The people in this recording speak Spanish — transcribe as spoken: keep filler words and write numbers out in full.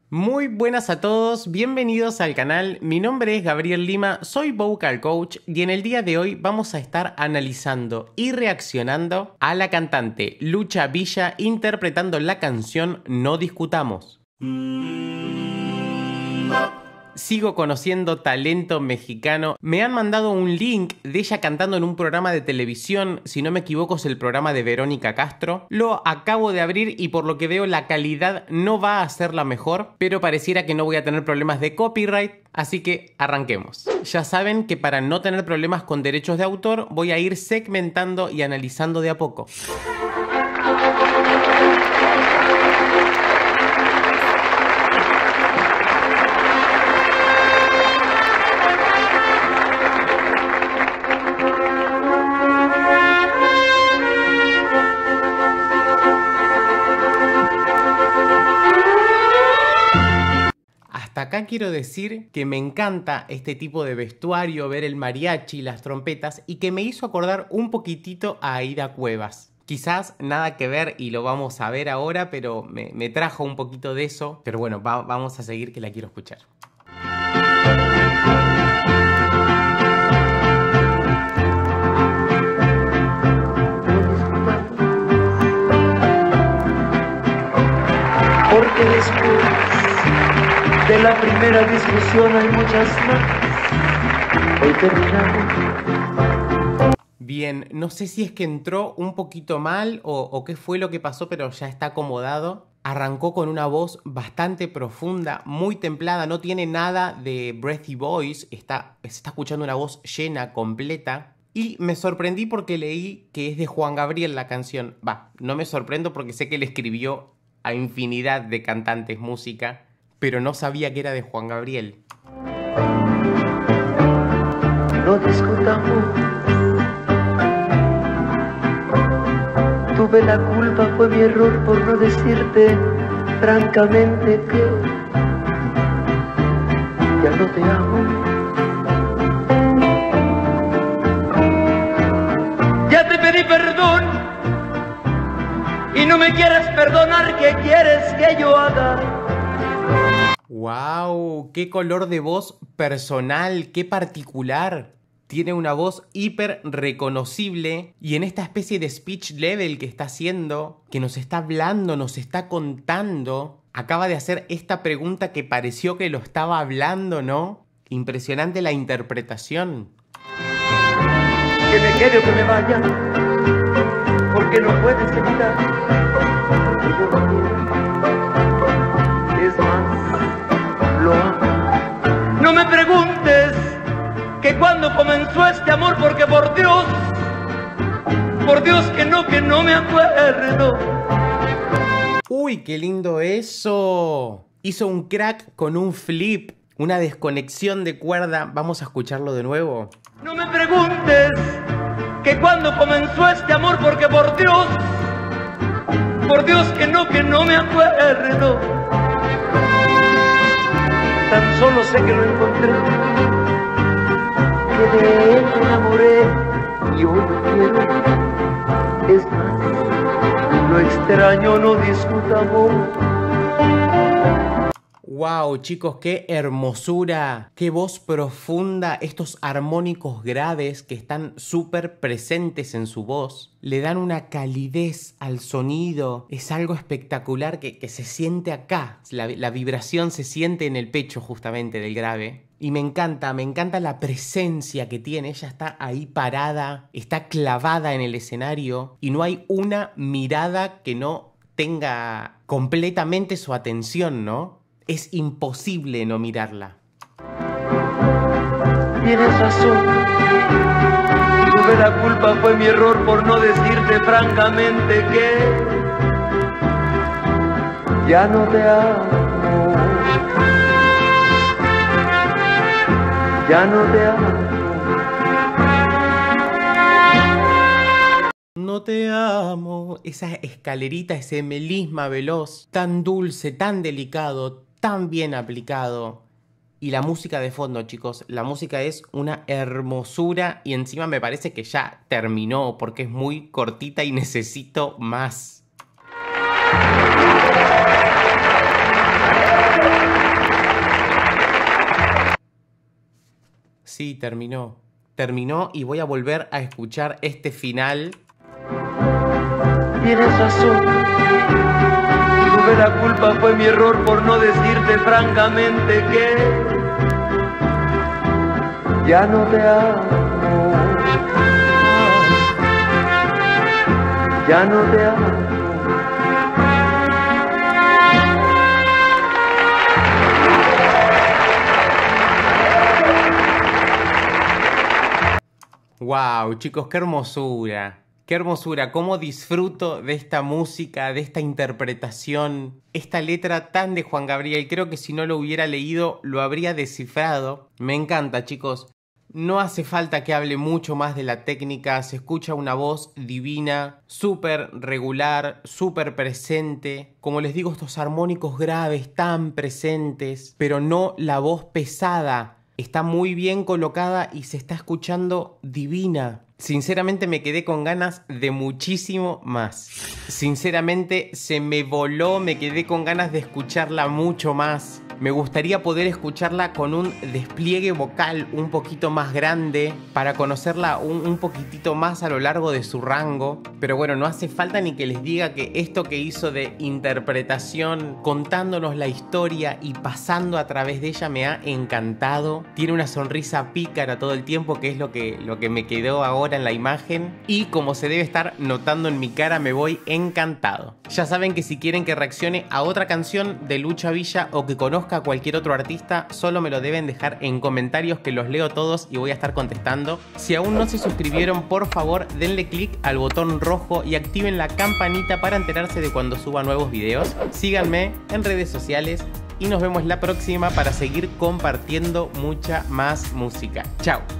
Muy buenas a todos, bienvenidos al canal, mi nombre es Gabriel Lima, soy Vocal Coach y en el día de hoy vamos a estar analizando y reaccionando a la cantante Lucha Villa interpretando la canción No Discutamos. Sigo conociendo talento mexicano. Me han mandado un link de ella cantando en un programa de televisión. Si no me equivoco es el programa de Verónica Castro. Lo acabo de abrir y por lo que veo la calidad no va a ser la mejor, pero pareciera que no voy a tener problemas de copyright. Así que arranquemos. Ya saben que para no tener problemas con derechos de autor voy a ir segmentando y analizando de a poco. Acá quiero decir que me encanta este tipo de vestuario, ver el mariachi, las trompetas, y que me hizo acordar un poquitito a Aida Cuevas. Quizás nada que ver y lo vamos a ver ahora, pero me, me trajo un poquito de eso. Pero bueno, va, vamos a seguir que la quiero escuchar. Porque después de la primera discusión hay muchas más. Hoy terminamos. Bien, no sé si es que entró un poquito mal o, o qué fue lo que pasó, pero ya está acomodado. Arrancó con una voz bastante profunda, muy templada, no tiene nada de breathy voice, está, se está escuchando una voz llena, completa. Y me sorprendí porque leí que es de Juan Gabriel la canción. Va, no me sorprendo porque sé que le escribió a infinidad de cantantes música, pero no sabía que era de Juan Gabriel. No discutamos. Tuve la culpa, fue mi error por no decirte francamente que ya no te amo. Ya te pedí perdón y no me quieres perdonar. ¿Qué quieres que yo haga? ¡Wow! ¡Qué color de voz personal! ¡Qué particular! Tiene una voz hiper reconocible y en esta especie de speech level que está haciendo, que nos está hablando, nos está contando, acaba de hacer esta pregunta que pareció que lo estaba hablando, ¿no? Impresionante la interpretación. Que me quede o que me vaya, porque no puedes evitar que yo lo quiera. Es más, lo amo. No me preguntes que cuando comenzó este amor, porque por Dios, por Dios que no, que no me acuerdo. ¡Uy, qué lindo eso! Hizo un crack con un flip, una desconexión de cuerda. Vamos a escucharlo de nuevo. No me preguntes que cuando comenzó este amor, porque por Dios, por Dios que no, que no me acuerdo. Tan solo sé que lo encontré, que de él me enamoré y hoy lo quiero. Es más, lo extraño, no discutamos. ¡Wow, chicos! ¡Qué hermosura! ¡Qué voz profunda! Estos armónicos graves que están súper presentes en su voz le dan una calidez al sonido. Es algo espectacular que, que se siente acá. La, la vibración se siente en el pecho justamente del grave. Y me encanta, me encanta la presencia que tiene. Ella está ahí parada, está clavada en el escenario y no hay una mirada que no tenga completamente su atención, ¿no? Es imposible no mirarla. Tienes razón. Tuve la culpa, fue mi error por no decirte francamente que ya no te amo. Ya no te amo. No te amo. Esa escalerita, ese melisma veloz, tan dulce, tan delicado, tan bien aplicado. Y la música de fondo, chicos, la música es una hermosura y encima me parece que ya terminó porque es muy cortita y necesito más. Sí, terminó. Terminó y voy a volver a escuchar este final. Tienes razón. Tuve la culpa, fue mi error por no decirte francamente que ya no te amo. Ya no te amo. Wow, chicos, qué hermosura. Qué hermosura, cómo disfruto de esta música, de esta interpretación, esta letra tan de Juan Gabriel. Creo que si no lo hubiera leído, lo habría descifrado. Me encanta, chicos. No hace falta que hable mucho más de la técnica. Se escucha una voz divina, súper regular, súper presente. Como les digo, estos armónicos graves tan presentes, pero no la voz pesada. Está muy bien colocada y se está escuchando divina. Sinceramente me quedé con ganas de muchísimo más. Sinceramente se me voló, me quedé con ganas de escucharla mucho más. Me gustaría poder escucharla con un despliegue vocal un poquito más grande para conocerla un, un poquitito más a lo largo de su rango. Pero bueno, no hace falta ni que les diga que esto que hizo de interpretación, contándonos la historia y pasando a través de ella, me ha encantado. Tiene una sonrisa pícara todo el tiempo, que es lo que, lo que me quedó ahora en la imagen. Y como se debe estar notando en mi cara, me voy encantado. Ya saben que si quieren que reaccione a otra canción de Lucha Villa o que conozca a cualquier otro artista, solo me lo deben dejar en comentarios, que los leo todos y voy a estar contestando. Si aún no se suscribieron, por favor denle click al botón rojo y activen la campanita para enterarse de cuando suba nuevos videos. Síganme en redes sociales y nos vemos la próxima para seguir compartiendo mucha más música. Chao.